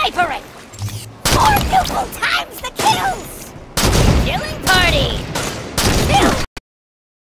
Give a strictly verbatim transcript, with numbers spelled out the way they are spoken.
snipering! More pupil times the kills! Killing party!